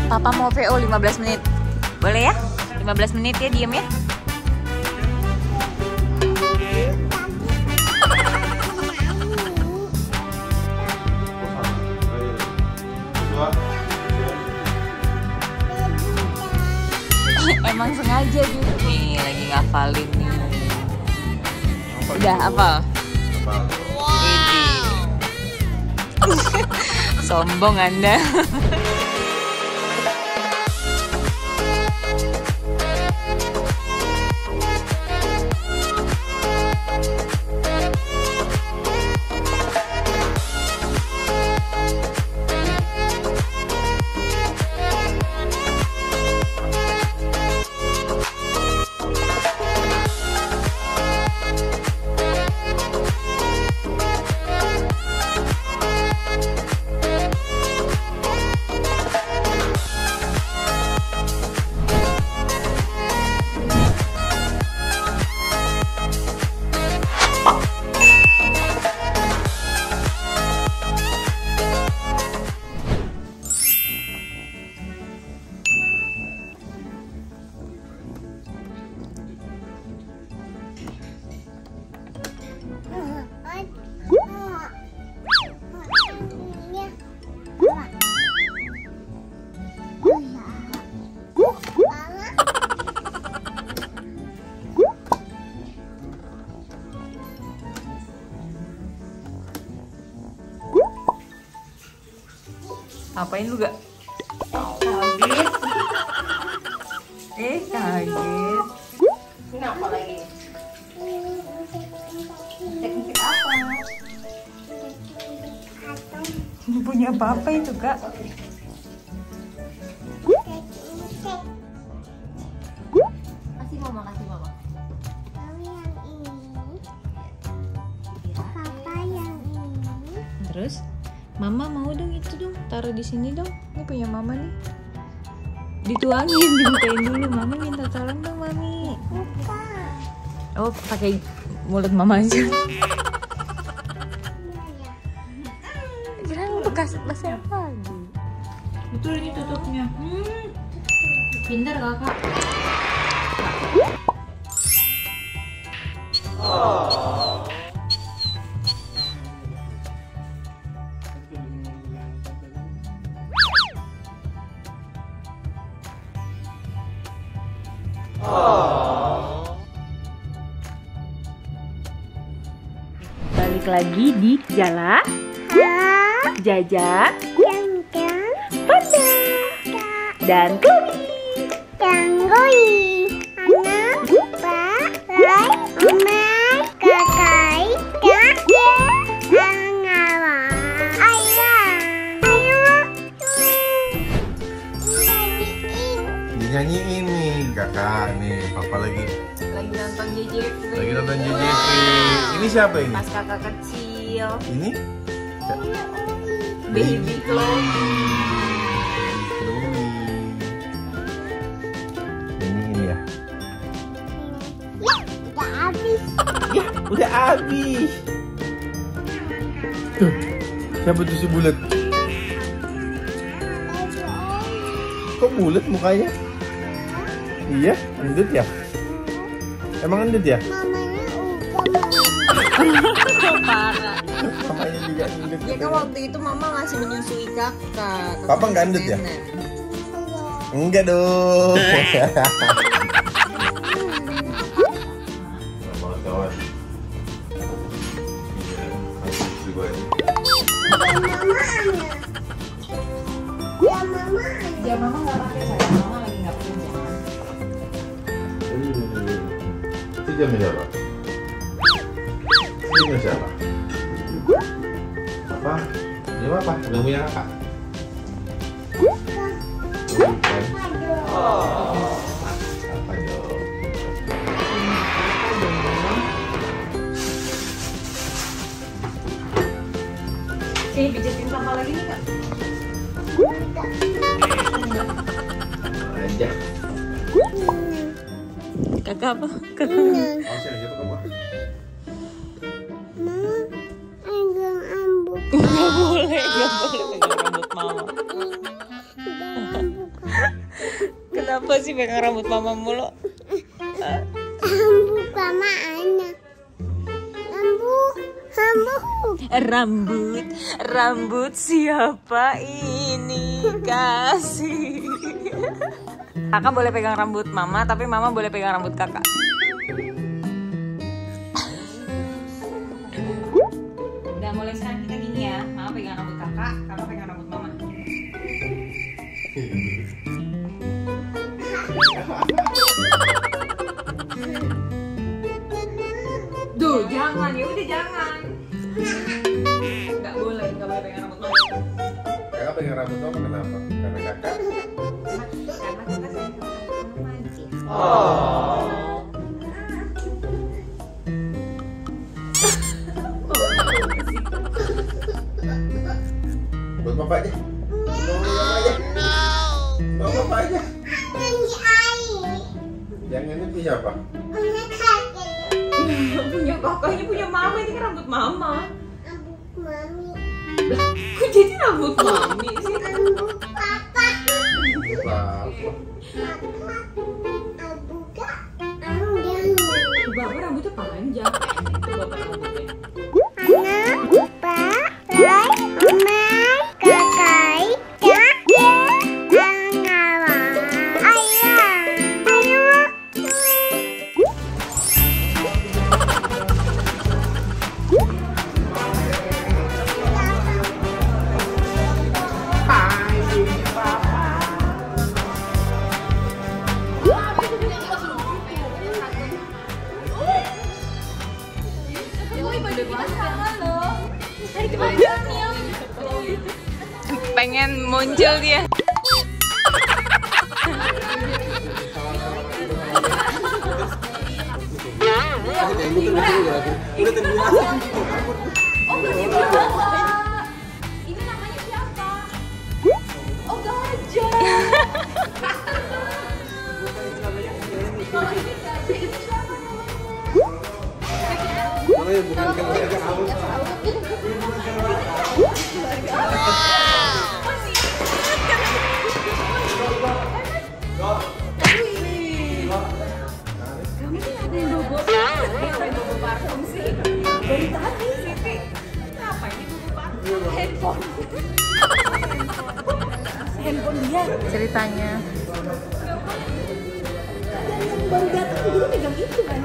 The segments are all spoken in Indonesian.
Papa mau VO 15 menit. Boleh ya? 15 menit ya, diem ya. Emang sengaja gitu. Nih lagi ngafalin nih. Udah hafal? Sombong Anda. Ngapain lu gak? Kaget. Kaget. Kenapa lagi? Teknik apa? Ini punya papa itu, Kak. Kasih mama, kasih mama. Terus, Mama mau dong itu dong, taruh di sini dong. Ini punya Mama nih. Dituangin, dibukain dulu. Mama minta tolong dong, Mami. Oh, pakai mulut Mama aja. Kirain bekas apa lagi? Betul ini tutupnya. Pintar kakak. Balik lagi di Jala, Jaja, Panda, dan Chloe. Dinyanyiin nih kakak nih, papa lagi nonton JJV. lagi nonton JJV. Ini siapa ini? Pas kakak kecil. Ini Baby Chloe. Ini ya. Udah habis. Ya, udah habis. Tuh, siapa tuh si bulat? Kok bulat mukanya? Iya, endut ya? Emang endut ya? Parah. Mamanya juga endut. Ya kan waktu itu Mama ngasih menyusui kakak. Papa nggak endut ya? Nenek. Enggak dong. Ya Mama nggak pakai sayang. Mama lagi nggak pakai jam. Itu jamnya siapa? Ini siapa? Apa? Ini apa? Udah punya kakak? Bukan. Apa dong? Sini pijetin Papa lagi nih Kak. Aja. Kakak apa? Kakak. Oh, siapa kamu? Nggak boleh pegang rambut Mama. Kenapa sih pegang rambut mama mulu? Rambut mama anak. Rambut siapa ini? Kasih. Kakak boleh pegang rambut mama, tapi mama boleh pegang rambut kakak. Udah mulai sekarang kita gini ya, mama pegang rambut kakak, kakak pegang rambut mama. Duh, jangan, ya udah jangan. Nggak boleh pegang rambut mama. Kakak pegang rambut mama kenapa? Karena kakak. Karena kita sayang sama mama sih. Oh. Buat papa aja. Buat papa aja. Yang ini punya apa? Punya kakaknya, punya mama, ini kan rambut mama. Rambut mami. Kok jadi rambut mami sih? Rambut papa. Papa. Buka. Rambut. Bapak rambutnya panjang. Bapak rambutnya. Anak, Pak, Rai, Mama, Kakak, Kakek, Anggawa, Ayah, Ayo. Pengen muncul dia. Ini namanya siapa? Oh, gajah. Dari tadi Siti. Kenapa ini buku parfum? Handphone dia. Ceritanya. Yang baru datang dulu pegang itu kan?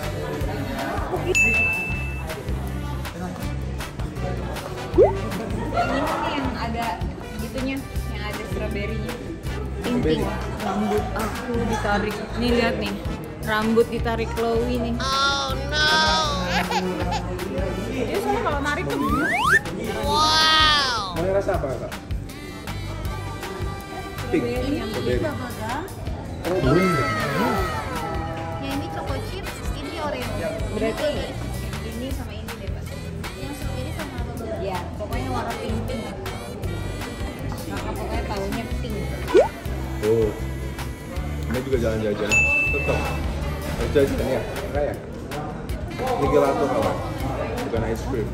Ini nih yang ada gitunya, yang ada strawberry-nya. Ting-ting. Rambut aku ditarik. Nih lihat nih. Rambut ditarik Chloe nih. Oh no. Dia soalnya kalau narik tuh. Mau rasa apa kakak? Pink. Strawberry. Oh, boleh. Ya ini choco chips, ini Oreo. Berarti Ini sama ini deh, Pak. Yang ini sama apa, Bang? ya pokoknya warna pink. Kakak pokoknya taunya pink. Tuh. Ini juga jalan-jalan. Tetap. Jajan ya, kayak. Ini gelato kawan. Bukan ice cream.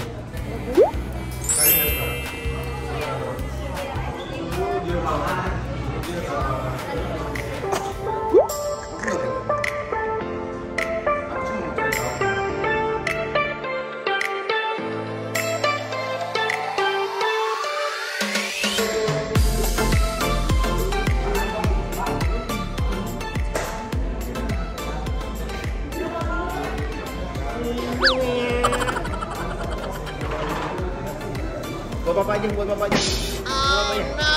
Buat papa aja, buat papa aja. Oh no.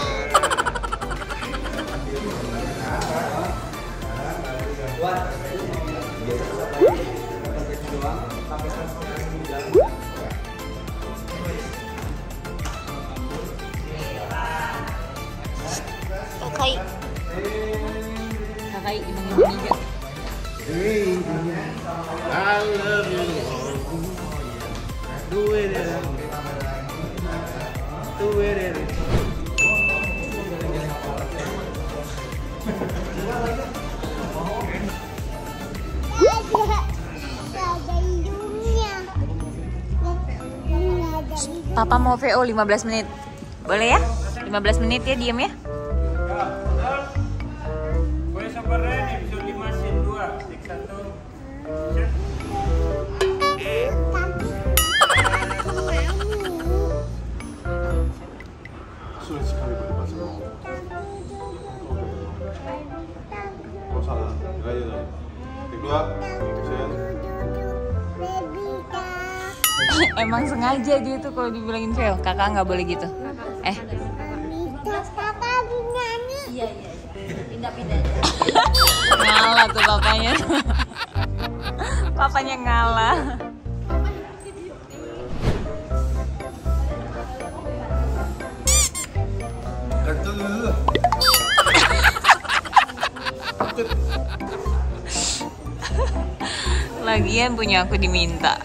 Kakak. Kakak imang-imang. Hey, I love you. Do it. Do it. Papa mau VO 15 menit. Boleh ya? 15 menit ya, diem ya. Oh salah, nggak aja tadi. Keluar, Sen. Emang sengaja dia tuh kalau dibilangin Vel, kakak nggak boleh gitu. Iya. Pindah-pindah. Ngalah tuh papanya. Papanya ngalah. Kacau dulu. Lagian punya aku diminta.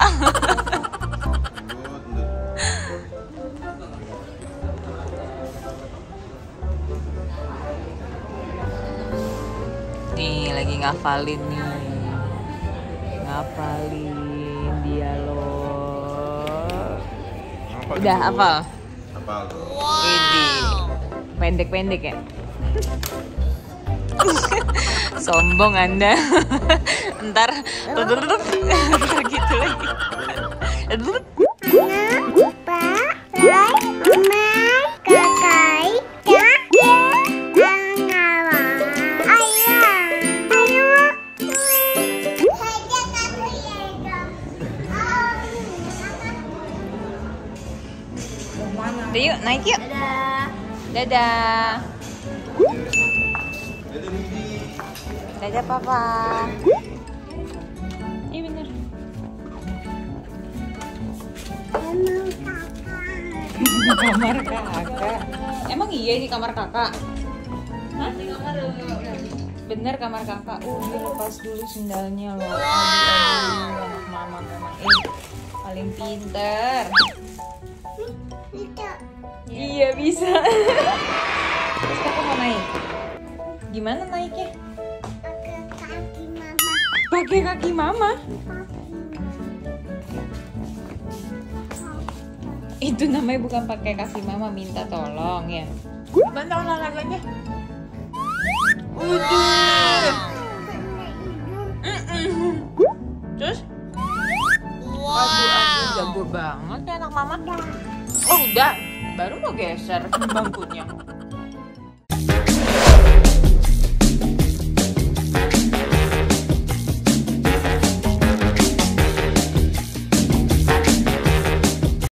Nih lagi ngafalin nih. Ngafalin dialog. Udah hafal? Hafal. Ini pendek-pendek ya. Sombong Anda. Ntar gitu lagi. Udah yuk, naik yuk. Dadah. Dadah papa. Iya bener. Kamar kakak. Emang iya di kamar kakak? Hah? Bener kamar kakak. Dia lepas dulu sendalnya loh. Aduh, anak mama memang paling pinter. Iya bisa. Terus kakak mau naik? Gimana naiknya? Pakai kaki mama. Itu namanya bukan pakai kaki mama, minta tolong ya. Gimana olahraganya? Udah. Terus? Aduh, jago banget ya anak mama. Oh udah, baru mau geser bangkunya.